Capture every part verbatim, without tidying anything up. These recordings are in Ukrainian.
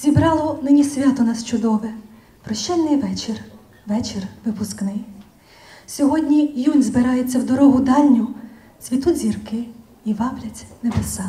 Зібрало нині свято нас чудове, прощальний вечір, вечір випускний. Сьогодні юнь збирається в дорогу дальню, цвітуть зірки і ваблять небеса.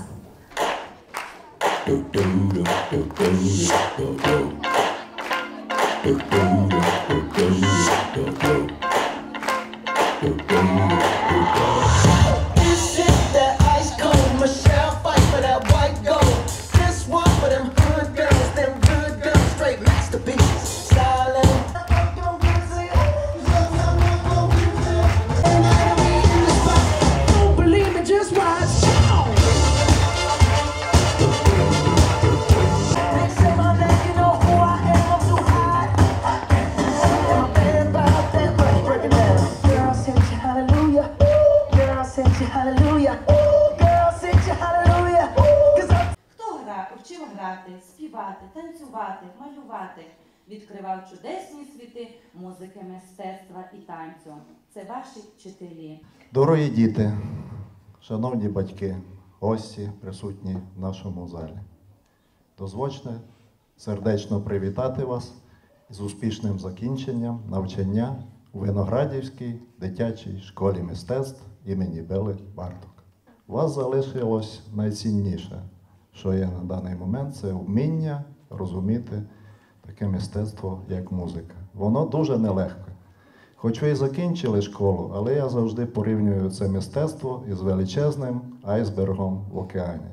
Вчив грати, співати, танцювати, малювати, відкривав чудесні світи музики, мистецтва і танцю. Це ваші вчителі. Дорогі діти, шановні батьки, гості, присутні в нашому залі. Дозвольте сердечно привітати вас з успішним закінченням навчання у Виноградівській дитячій школі мистецтв імені Бели Барток. У вас залишилось найцінніше, що є на даний момент, це вміння розуміти таке мистецтво, як музика. Воно дуже нелегке. Хоч ви і закінчили школу, але я завжди порівнюю це мистецтво із величезним айсбергом в океані.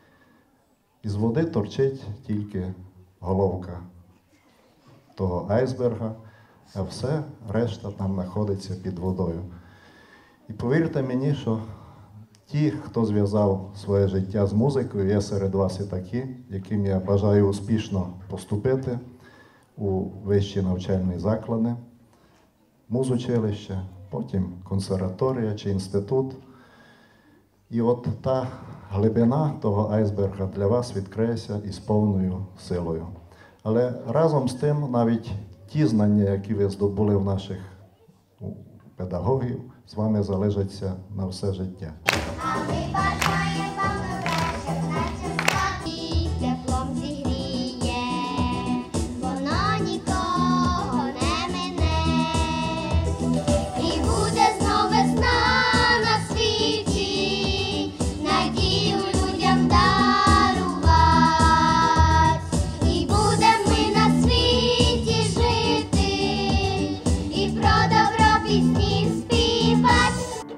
Із води торчить тільки головка того айсберга, а все решта там знаходиться під водою. І повірте мені, що ті, хто зв'язав своє життя з музикою, є серед вас і такі, яким я бажаю успішно поступити у вищі навчальні заклади, музучилище, потім консерваторія чи інститут. І от та глибина того айсберга для вас відкриється із повною силою. Але разом з тим навіть ті знання, які ви здобули в наших педагогів, з вами залишаться на все життя. А ми бажаємо вам врешті, наче стати, теплом зігріє, воно нікого не мине. І буде знов весна на світі, надію людям дарувати. І будем ми на світі жити, і про добро пісні співати.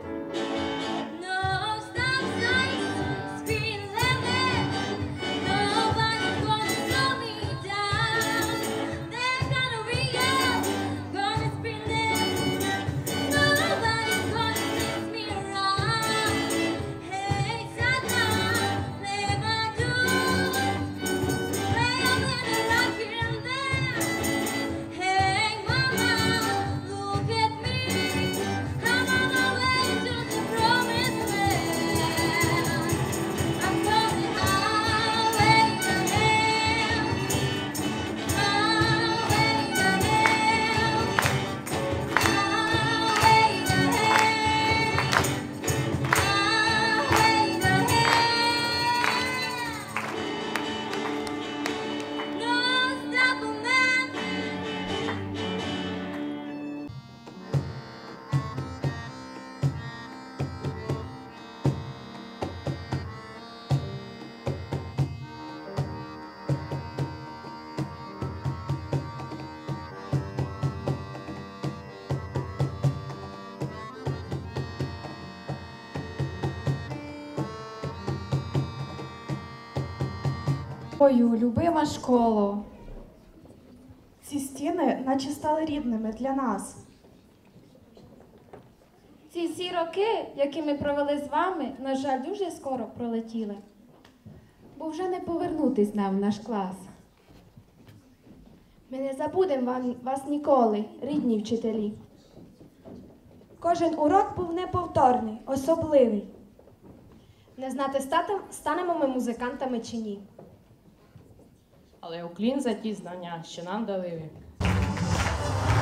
Ою, любима школо. Ці стіни наче стали рідними для нас. Ці всі роки, які ми провели з вами, на жаль, дуже скоро пролетіли. Бо вже не повернутись нам в наш клас. Ми не забудемо вам, вас ніколи, рідні вчителі. Кожен урок був неповторний, особливий. Не знати, станемо ми музикантами чи ні. Але уклін за ті знання, що нам дали ви.